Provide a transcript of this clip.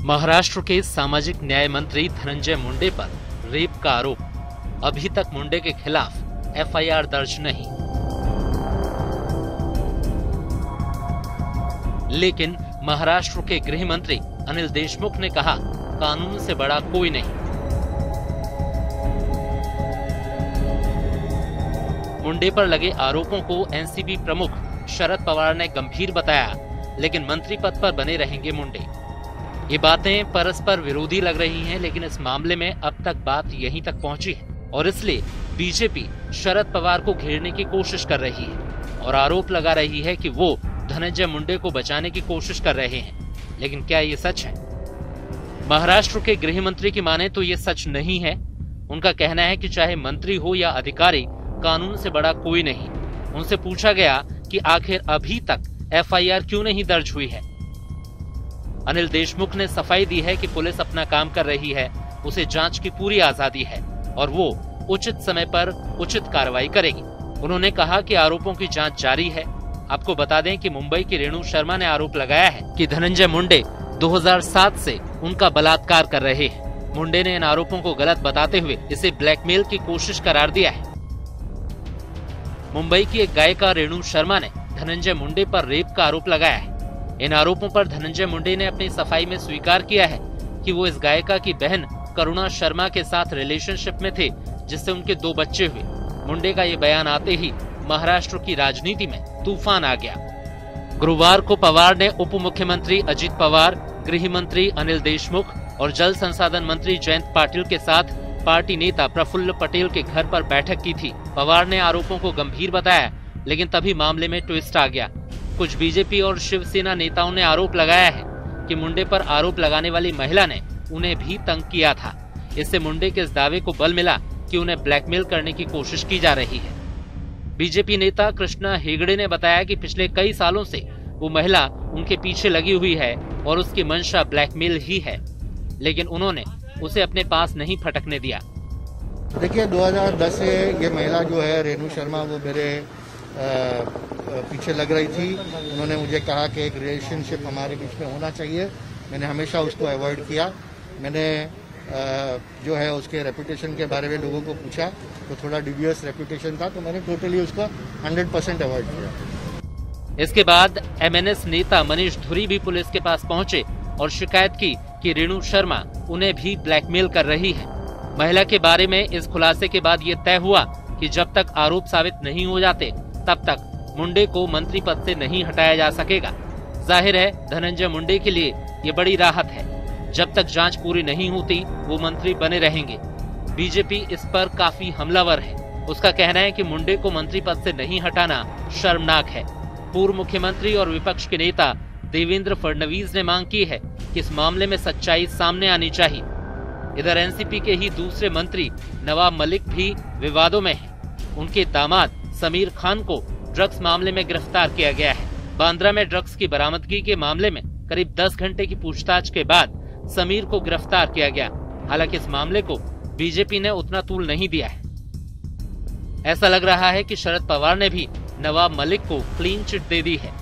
महाराष्ट्र के सामाजिक न्याय मंत्री धनंजय मुंडे पर रेप का आरोप। अभी तक मुंडे के खिलाफ एफआईआर दर्ज नहीं, लेकिन महाराष्ट्र के गृह मंत्री अनिल देशमुख ने कहा, कानून से बड़ा कोई नहीं। मुंडे पर लगे आरोपों को एनसीपी प्रमुख शरद पवार ने गंभीर बताया, लेकिन मंत्री पद पर बने रहेंगे मुंडे। ये बातें परस्पर विरोधी लग रही हैं, लेकिन इस मामले में अब तक बात यहीं तक पहुंची है और इसलिए बीजेपी शरद पवार को घेरने की कोशिश कर रही है और आरोप लगा रही है कि वो धनंजय मुंडे को बचाने की कोशिश कर रहे हैं। लेकिन क्या ये सच है? महाराष्ट्र के गृह मंत्री की माने तो ये सच नहीं है। उनका कहना है कि चाहे मंत्री हो या अधिकारी, कानून से बड़ा कोई नहीं। उनसे पूछा गया कि आखिर अभी तक एफआईआर क्यों नहीं दर्ज हुई है। अनिल देशमुख ने सफाई दी है कि पुलिस अपना काम कर रही है, उसे जांच की पूरी आजादी है और वो उचित समय पर उचित कार्रवाई करेगी। उन्होंने कहा कि आरोपों की जांच जारी है। आपको बता दें कि मुंबई की रेणु शर्मा ने आरोप लगाया है कि धनंजय मुंडे 2007 से उनका बलात्कार कर रहे हैं। मुंडे ने इन आरोपों को गलत बताते हुए इसे ब्लैकमेल की कोशिश करार दिया है। मुंबई की एक गायिका रेणु शर्मा ने धनंजय मुंडे पर रेप का आरोप लगाया है। इन आरोपों पर धनंजय मुंडे ने अपनी सफाई में स्वीकार किया है कि वो इस गायिका की बहन करुणा शर्मा के साथ रिलेशनशिप में थे, जिससे उनके 2 बच्चे हुए। मुंडे का ये बयान आते ही महाराष्ट्र की राजनीति में तूफान आ गया। गुरुवार को पवार ने उप मुख्यमंत्री अजित पवार, गृह मंत्री अनिल देशमुख और जल संसाधन मंत्री जयंत पाटिल के साथ पार्टी नेता प्रफुल्ल पटेल के घर पर बैठक की थी। पवार ने आरोपों को गंभीर बताया, लेकिन तभी मामले में ट्विस्ट आ गया। कुछ बीजेपी और शिवसेना नेताओं ने आरोप लगाया है कि मुंडे पर आरोप लगाने वाली महिला ने उन्हें भी तंग किया था। इससे मुंडे के इस दावे को बल मिला कि उन्हें ब्लैकमेल करने की कोशिश की जा रही है। बीजेपी नेता कृष्णा हेगड़े ने बताया कि पिछले कई सालों से वो महिला उनके पीछे लगी हुई है और उसकी मंशा ब्लैकमेल ही है, लेकिन उन्होंने उसे अपने पास नहीं फटकने दिया। देखिए, 2010 से ये महिला जो है रेणु शर्मा, वो मेरे पीछे लग रही थी। उन्होंने मुझे कहा कि एक रिलेशनशिप हमारे बीच में होना चाहिए। मैंने हमेशा उसको अवॉइड किया। मैंने जो है उसके रेपुटेशन के बारे में लोगों को पूछा तो थोड़ा ड्यूबियस रेपुटेशन था, तो मैंने टोटली उसको 100% अवॉइड किया। इसके बाद एमएनएस नेता मनीष धुरी भी पुलिस के पास पहुंचे और शिकायत की कि रेणु शर्मा उन्हें भी ब्लैकमेल कर रही है। महिला के बारे में इस खुलासे के बाद ये तय हुआ कि जब तक आरोप साबित नहीं हो जाते तब तक मुंडे को मंत्री पद से नहीं हटाया जा सकेगा। जाहिर है, धनंजय मुंडे के लिए ये बड़ी राहत है। जब तक जांच पूरी नहीं होती वो मंत्री बने रहेंगे। बीजेपी इस पर काफी हमलावर है। उसका कहना है कि मुंडे को मंत्री पद से नहीं हटाना शर्मनाक है। पूर्व मुख्यमंत्री और विपक्ष के नेता देवेंद्र फडणवीस ने मांग की है कि इस मामले में सच्चाई सामने आनी चाहिए। इधर एनसीपी के ही दूसरे मंत्री नवाब मलिक भी विवादों में हैं। उनके दामाद समीर खान को ड्रग्स मामले में गिरफ्तार किया गया है। बांद्रा में ड्रग्स की बरामदगी के मामले में करीब 10 घंटे की पूछताछ के बाद समीर को गिरफ्तार किया गया। हालांकि इस मामले को बीजेपी ने उतना तूल नहीं दिया है। ऐसा लग रहा है कि शरद पवार ने भी नवाब मलिक को क्लीन चिट दे दी है।